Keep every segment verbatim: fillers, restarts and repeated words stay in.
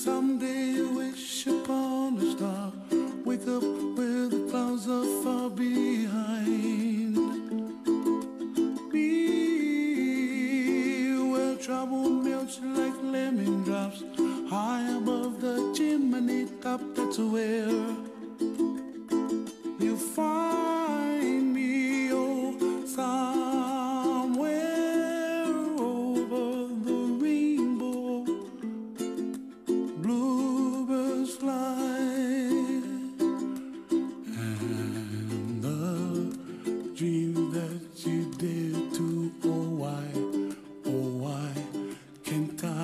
Someday you wish upon a star, wake up where the clouds are far behind me, where trouble melts like lemon drops, high above the chimney top. That's where you find me, oh, somewhere over the rainbow. Bluebirds fly, and the dream that you dare to, oh why, oh why can't I?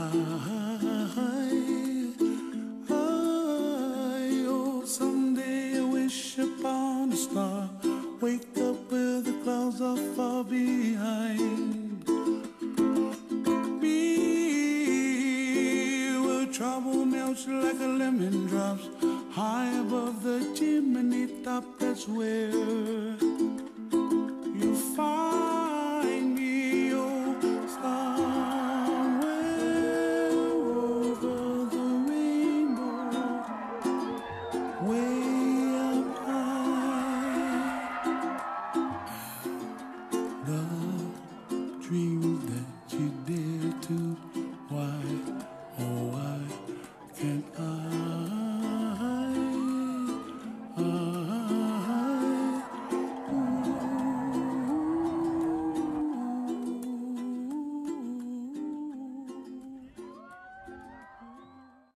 I, oh, someday I wish upon a star, wake up where the clouds are far behind me, where trouble melts like a lemon drops, high above the chimney top. That's where you find me, oh, somewhere over the rainbow, way up high. The dreams that you dare to, why, oh why can't I?